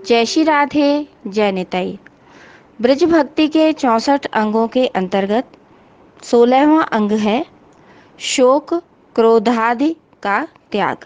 जय श्री राधे, जय निताई। ब्रज भक्ति के 64 अंगों के अंतर्गत 16वां अंग है शोक क्रोधादि का त्याग।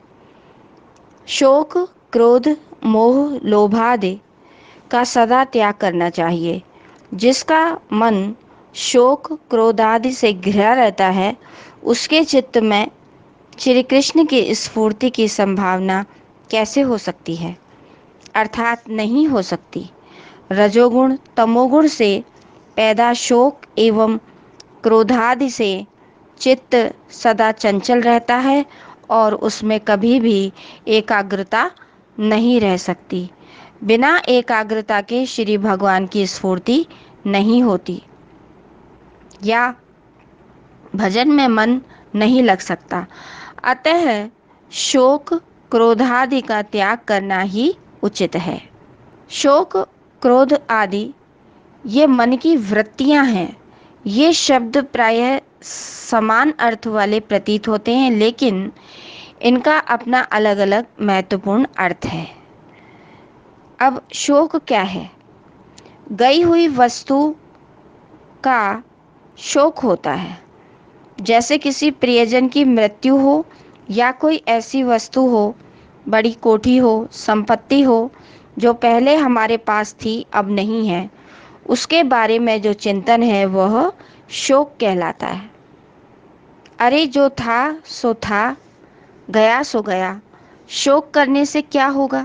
शोक, क्रोध, मोह, लोभादि का सदा त्याग करना चाहिए। जिसका मन शोक क्रोधादि से घिरा रहता है, उसके चित्त में श्री कृष्ण की स्फूर्ति की संभावना कैसे हो सकती है? अर्थात नहीं हो सकती। रजोगुण तमोगुण से पैदा शोक एवं क्रोधादि से चित्त सदा चंचल रहता है और उसमें कभी भी एकाग्रता नहीं रह सकती। बिना एकाग्रता के श्री भगवान की स्फूर्ति नहीं होती या भजन में मन नहीं लग सकता। अतः शोक क्रोधादि का त्याग करना ही उचित है। शोक क्रोध आदि ये मन की वृत्तियां हैं। ये शब्द प्रायः समान अर्थ वाले प्रतीत होते हैं, लेकिन इनका अपना अलग अलग महत्वपूर्ण अर्थ है। अब शोक क्या है? गई हुई वस्तु का शोक होता है। जैसे किसी प्रियजन की मृत्यु हो या कोई ऐसी वस्तु हो, बड़ी कोठी हो, संपत्ति हो, जो पहले हमारे पास थी अब नहीं है, उसके बारे में जो चिंतन है वह शोक कहलाता है। अरे जो था सो था, गया सो गया, शोक करने से क्या होगा?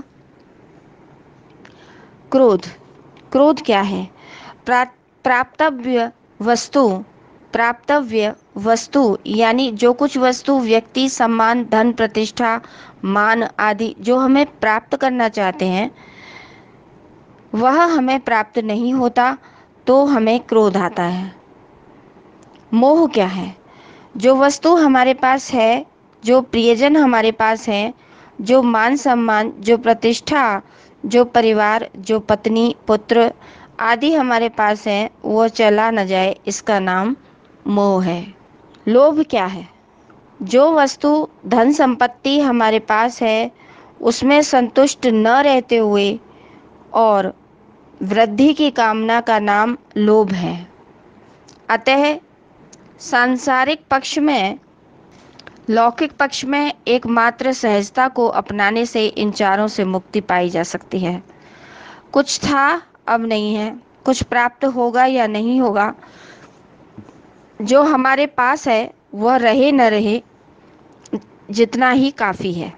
क्रोध। क्रोध क्या है? प्राप्तव्य वस्तु, प्राप्तव्य वस्तु यानी जो कुछ वस्तु, व्यक्ति, सम्मान, धन, प्रतिष्ठा, मान आदि जो हमें प्राप्त करना चाहते हैं, वह हमें प्राप्त नहीं होता तो हमें क्रोध आता है। मोह क्या है? जो वस्तु हमारे पास है, जो प्रियजन हमारे पास है, जो मान सम्मान, जो प्रतिष्ठा, जो परिवार, जो पत्नी पुत्र आदि हमारे पास है, वो चला न जाए, इसका नाम मोह है। लोभ क्या है? जो वस्तु धन संपत्ति हमारे पास है, उसमें संतुष्ट न रहते हुए और वृद्धि की कामना का नाम लोभ है। अतः सांसारिक पक्ष में, लौकिक पक्ष में एकमात्र सहजता को अपनाने से इन चारों से मुक्ति पाई जा सकती है। कुछ था अब नहीं है, कुछ प्राप्त होगा या नहीं होगा, जो हमारे पास है वह रहे न रहे, जितना ही काफ़ी है।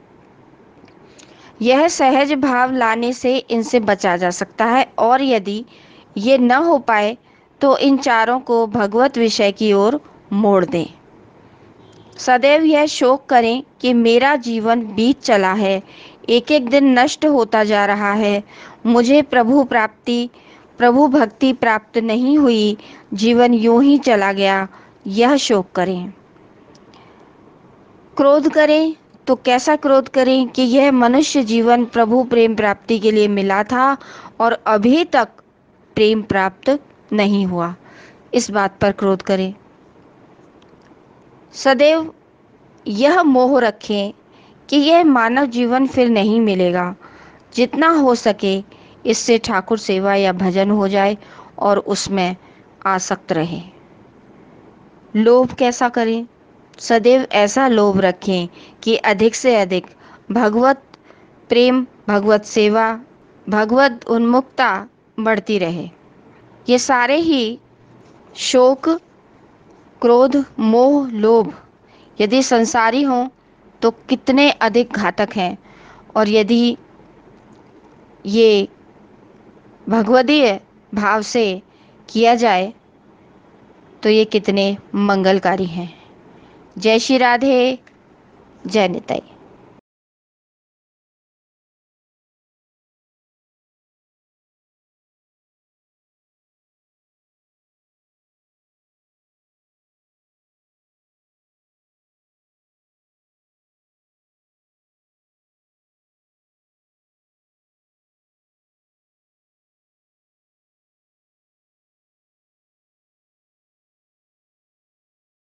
यह सहज भाव लाने से इनसे बचा जा सकता है, और यदि ये न हो पाए तो इन चारों को भगवत विषय की ओर मोड़ दें। सदैव यह शोक करें कि मेरा जीवन बीत चला है, एक एक दिन नष्ट होता जा रहा है, मुझे प्रभु प्राप्ति, प्रभु भक्ति प्राप्त नहीं हुई, जीवन यूं ही चला गया, यह शोक करें। क्रोध करें तो कैसा क्रोध करें कि यह मनुष्य जीवन प्रभु प्रेम प्राप्ति के लिए मिला था और अभी तक प्रेम प्राप्त नहीं हुआ, इस बात पर क्रोध करें। सदैव यह मोह रखें कि यह मानव जीवन फिर नहीं मिलेगा, जितना हो सके इससे ठाकुर सेवा या भजन हो जाए और उसमें आसक्त रहे। लोभ कैसा करें? सदैव ऐसा लोभ रखें कि अधिक से अधिक भगवत प्रेम, भगवत सेवा, भगवत उन्मुक्ता बढ़ती रहे। ये सारे ही शोक क्रोध मोह लोभ यदि संसारी हों तो कितने अधिक घातक हैं, और यदि ये भगवदीय भाव से किया जाए तो ये कितने मंगलकारी हैं। जय श्री राधे, जय निताई।